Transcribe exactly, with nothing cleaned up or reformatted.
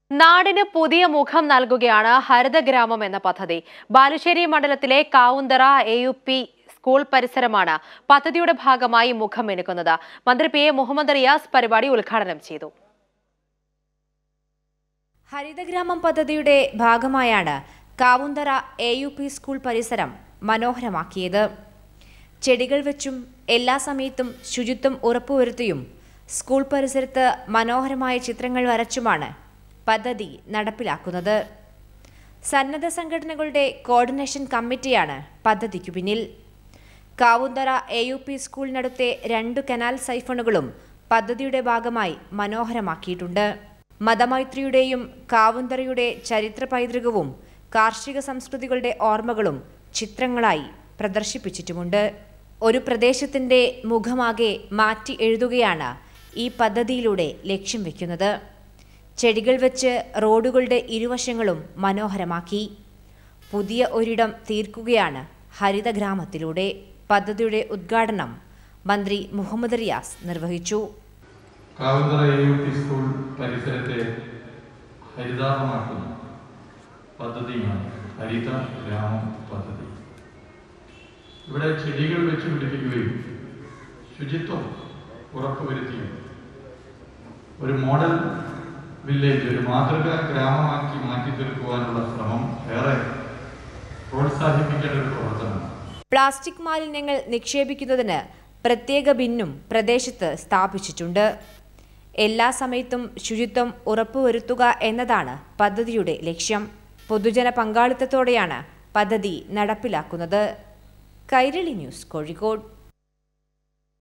നാടിന് പുതിയ മുഖം നൽകുകയാണ് ഹരിതഗ്രാമം എന്ന പദ്ധതി. ബാലുശ്ശേരി മണ്ഡലത്തിലെ Kavunthara A U P school പരിസരമാണ് പദ്ധതിയുടെ ഭാഗമായി മുഖം മിനുക്കുന്നത്. മന്ത്രി പി എ മുഹമ്മദ് റിയാസ് പരിപാടി ഉദ്ഘാടനം ചെയ്തു. ഹരിതഗ്രാമം പദ്ധതിയുടെ ഭാഗമായാണ് Kavunthara A U P school പരിസരം മനോഹരമാക്കിയത്. ചെടികൾ വെച്ചും എല്ലാ സമയത്തും ശുചിത്വം ഉറപ്പുവരുത്തിയും സ്കൂൾ പരിസരത്ത് മനോഹരമായ ചിത്രങ്ങൾ വരച്ചുമാണ് പദ്ധതി നടപ്പിലാക്കുന്നത്. സന്നദ്ധ സംഘടനകളുടെ കോർഡിനേഷൻ കമ്മിറ്റിയാണ് പദ്ധതിക്കു പിന്നിൽ. കാവുന്തറ എ യു പി സ്കൂളിനടുത്തെ രണ്ടു കനാൽ സൈഫണുകളും പദ്ധതിയുടെ ഭാഗമായി മനോഹരമാക്കിയിട്ടുണ്ട്. മതമൈത്രിയുടെയും കാവുന്തറയുടെ ചരിത്ര പൈതൃകവും കാർഷിക സംസ്കൃതികളുടെ ഓർമ്മകളും ചിത്രങ്ങളായി പ്രദർശിപ്പിച്ചിട്ടുമുണ്ട്. ഒരു പ്രദേശത്തിന്റെ മുഖമാകെ മാറ്റി എഴുതുകയാണ് ഈ പദ്ധതിയിലൂടെ ലക്ഷ്യം വെക്കുന്നത്. ചെടികൾ വെച്ച് റോഡുകളുടെ ഇരുവശങ്ങളും മനോഹരമാക്കി പുതിയ ഒരിടം തീർക്കുകയാണ് ഹരിതഗ്രാമത്തിലൂടെ. പദ്ധതിയുടെ ഉദ്ഘാടനം മന്ത്രി മുഹമ്മദ് റിയാസ് നിർവഹിച്ചു. Kavunthara A U P school പരിസരത്തെ ഹരിതാഭമാക്കുന്ന പദ്ധതിയാണ് ഹരിത ഗ്രാമം പദ്ധതി. ഇവിടെ ചെടികൾ വെച്ച് പിടിപ്പിക്കുകയും ശുചിത്വം ഉറപ്പുവരുത്തിയും ഒരു മോഡൽ വില്ലേജ്, ഒരു മാതൃകാ ഗ്രാമമാക്കി മാറ്റി തീർക്കുവാനുള്ള ശ്രമം ഏറെ പ്രോത്സാഹിപ്പിക്കേണ്ട ഒരു പ്രവർത്തനമാണ്. പ്ലാസ്റ്റിക് മാലിന്യങ്ങൾ നിക്ഷേപിക്കുന്നതിന് പ്രത്യേക ബിന്നും പ്രദേശത്ത് സ്ഥാപിച്ചിട്ടുണ്ട്. എല്ലാ സമയത്തും ശുചിത്വം ഉറപ്പുവരുത്തുക എന്നതാണ് പദ്ധതിയുടെ ലക്ഷ്യം. പൊതുജന പങ്കാളിത്തത്തോടെയാണ് പദ്ധതി നടപ്പിലാക്കുന്നത്. കൈരളി ന്യൂസ്, കോഴിക്കോട്.